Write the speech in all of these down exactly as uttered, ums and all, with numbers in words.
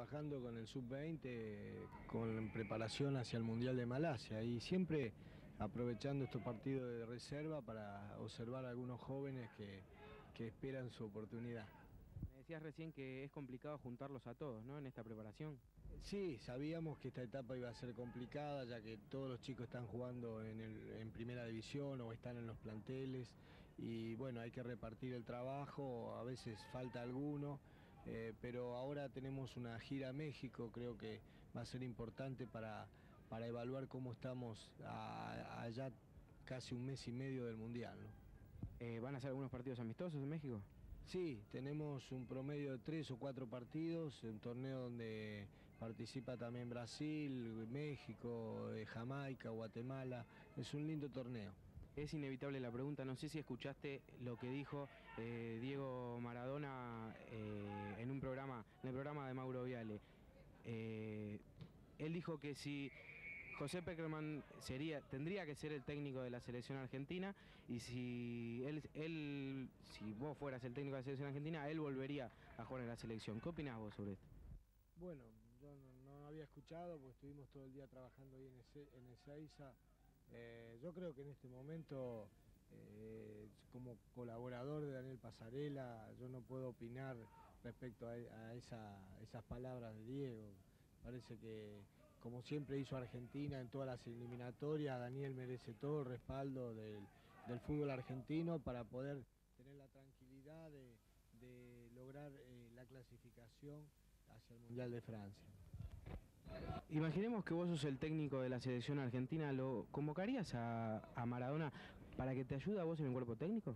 trabajando con el sub veinte, con preparación hacia el Mundial de Malasia, y siempre aprovechando estos partidos de reserva para observar a algunos jóvenes que, que esperan su oportunidad. Me decías recién que es complicado juntarlos a todos, ¿no?, en esta preparación. Sí, sabíamos que esta etapa iba a ser complicada, ya que todos los chicos están jugando en, el, en primera división o están en los planteles, y bueno, hay que repartir el trabajo, a veces falta alguno, eh, pero ahora tenemos una gira a México, creo que va a ser importante para, para evaluar cómo estamos a, a ya casi un mes y medio del Mundial, ¿no? Eh, ¿Van a hacer algunos partidos amistosos en México? Sí, tenemos un promedio de tres o cuatro partidos, un torneo donde participa también Brasil, México, eh, Jamaica, Guatemala. Es un lindo torneo. Es inevitable la pregunta, no sé si escuchaste lo que dijo eh, Diego Maradona eh, en un programa, en el programa de Mauro Viale. Eh, él dijo que si José Pekerman sería, tendría que ser el técnico de la selección argentina, y si él, él, si vos fueras el técnico de la selección argentina, él volvería a jugar en la selección. ¿Qué opinás vos sobre esto? Bueno, yo no, no había escuchado porque estuvimos todo el día trabajando ahí en, ese, en Ezeiza. Eh, yo creo que en este momento, eh, como colaborador de Daniel Pasarela, yo no puedo opinar respecto a, a esa, esas palabras de Diego. Parece que, como siempre hizo Argentina en todas las eliminatorias, Daniel merece todo el respaldo del, del fútbol argentino para poder tener la tranquilidad de, de lograr eh, la clasificación hacia el Mundial de Francia. Imaginemos que vos sos el técnico de la selección argentina, ¿lo convocarías a, a Maradona para que te ayude a vos en el cuerpo técnico?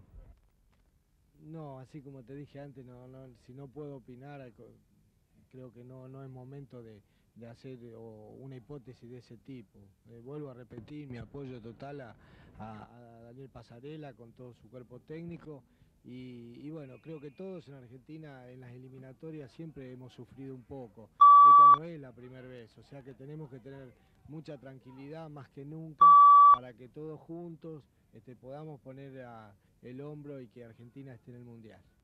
No, así como te dije antes, no, no, si no puedo opinar, creo que no, no es momento de, de hacer o, una hipótesis de ese tipo. Eh, vuelvo a repetir mi apoyo total a, a, a Daniel Pasarela con todo su cuerpo técnico, y, y bueno, creo que todos en Argentina en las eliminatorias siempre hemos sufrido un poco. Esta no es la primera vez, o sea que tenemos que tener mucha tranquilidad más que nunca para que todos juntos este, podamos poner a, el hombro y que Argentina esté en el Mundial.